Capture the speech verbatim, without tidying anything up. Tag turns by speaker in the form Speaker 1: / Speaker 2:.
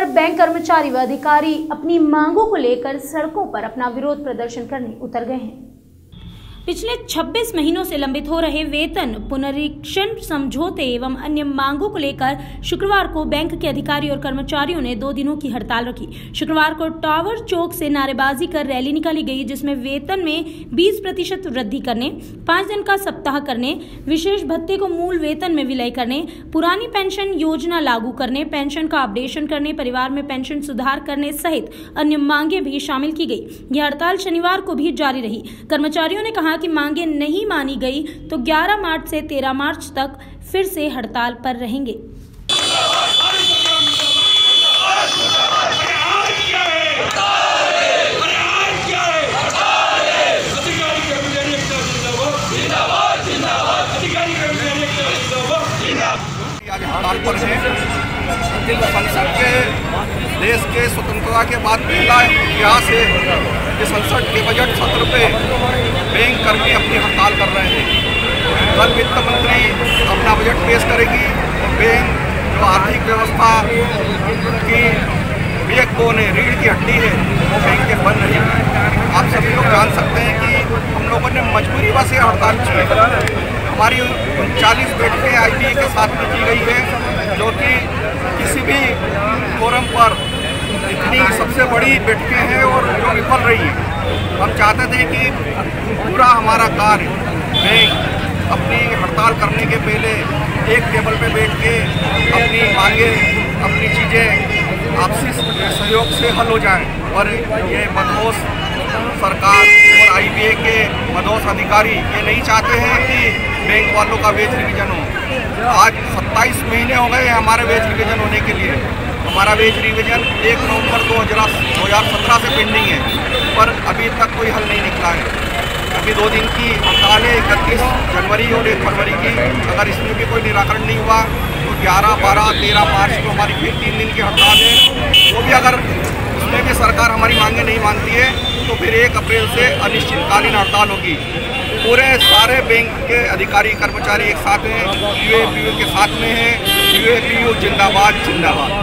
Speaker 1: पर बैंक कर्मचारी व अधिकारी अपनी मांगों को लेकर सड़कों पर अपना विरोध प्रदर्शन करने उतर गए हैं। पिछले छब्बीस महीनों से लंबित हो रहे वेतन पुनरीक्षण समझौते एवं अन्य मांगों को लेकर शुक्रवार को बैंक के अधिकारी और कर्मचारियों ने दो दिनों की हड़ताल रखी। शुक्रवार को टावर चौक से नारेबाजी कर रैली निकाली गई, जिसमें वेतन में बीस प्रतिशत वृद्धि करने, पाँच दिन का सप्ताह करने, विशेष भत्ते को मूल वेतन में विलय करने, पुरानी पेंशन योजना लागू करने, पेंशन का अपडेशन करने, परिवार में पेंशन सुधार करने सहित अन्य मांगे भी शामिल की गई। यह हड़ताल शनिवार को भी जारी रही। कर्मचारियों ने कहा कि मांगे नहीं मानी गई तो ग्यारह मार्च से तेरह मार्च तक फिर से हड़ताल पर रहेंगे।
Speaker 2: आज हड़ताल पर हैं। संसद के देश के स्वतंत्रता के बाद पहला इतिहास है कि संसद के बजट सत्र पे बैंक कर्मी अपनी हड़ताल कर रहे हैं। कल वित्त मंत्री अपना बजट पेश करेगी और बैंक जो आर्थिक व्यवस्था की बैकबोन है, रीढ़ की हड्डी है, वो बैंक के बंद रहेगी। आप सभी लोग जान सकते हैं कि हम लोगों ने मजबूरी वश हड़ताल की। हमारी उनचालीस बैठकें आई बी ए के साथ में की गई है, जो कि किसी भी फोरम पर इतनी सबसे बड़ी बैठकें हैं और जो विफल रही है। हम चाहते थे कि पूरा हमारा कार्य बैंक अपनी हड़ताल करने के पहले एक टेबल पे बैठ के अपनी मांगे, अपनी चीज़ें आपसी सहयोग से हल हो जाएं। और ये मदहोश सरकार और आई बी ए के मदहोश अधिकारी ये नहीं चाहते हैं कि बैंक वालों का वेज रिवीजन हो। आज सत्ताईस महीने हो गए हमारे वेज रिवीजन होने के लिए। हमारा वेज रिवीजन एक नवंबर दो हज़ार सत्रह से पेंडिंग है, पर अभी तक कोई हल नहीं निकला है। अभी दो दिन की हड़ताल है, इकतीस जनवरी और एक फरवरी की। अगर इसमें भी कोई निराकरण नहीं हुआ तो ग्यारह, बारह, तेरह मार्च को हमारी फिर तीन दिन की हड़ताल है। वो भी अगर उसमें भी सरकार हमारी मांगे नहीं मानती है तो फिर एक अप्रैल से अनिश्चितकालीन हड़ताल होगी। पूरे सारे बैंक के अधिकारी कर्मचारी एक साथ हैं, यू ए पी यू के साथ में हैं। यू ए पी यू जिंदाबाद जिंदाबाद।